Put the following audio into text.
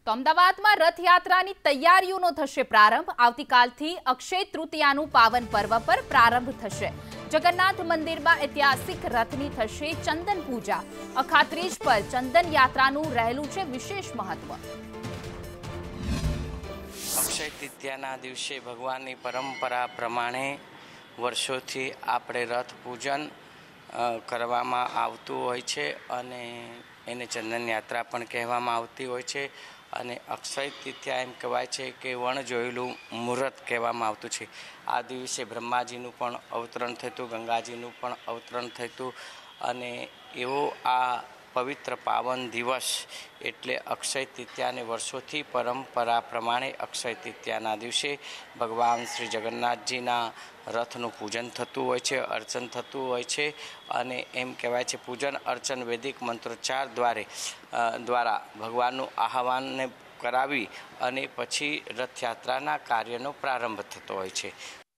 તો અમદાવાદમાં રથયાત્રાની તૈયારીઓનો થશે પ્રારંભ। આવતીકાલથી અક્ષય તૃતીયાનું પાવન પર્વ પર પ્રારંભ થશે। જગન્નાથ મંદિરમાં ઐતિહાસિક રથની થશે ચંદન પૂજા। અખાત્રીજ પર ચંદન યાત્રાનું રહેલું છે વિશેષ મહત્વ। અક્ષય તૃતીયાના દિવસે ભગવાનની પરંપરા પ્રમાણે વર્ષોથી આપણે રથ પૂજન કરવામાં આવતું હોય છે અને એને ચંદન યાત્રા પણ કહેવામાં આવતી હોય છે। અને અક્ષય તૃતીયા એમ કહેવાય છે કે વણ જોયેલું મુહૂર્ત કહેવામાં આવતું છે। આ દિવસે બ્રહ્માજીનું પણ અવતરણ થતું, ગંગાજીનું પણ અવતરણ થતું અને એવો આ પવિત્ર પાવન દિવસ એટલે અક્ષય તૃતીયાને વર્ષોથી પરંપરા પ્રમાણે અક્ષય તૃતીયાના દિવસે ભગવાન શ્રી જગન્નાથજીના રથનું પૂજન થતું હોય છે, અર્ચન થતું હોય છે અને એમ કહેવાય છે પૂજન અર્ચન વૈદિક મંત્રોચ્ચાર દ્વારા ભગવાનનું આહવાનને કરાવી અને પછી રથયાત્રાના કાર્યનો પ્રારંભ થતો હોય છે।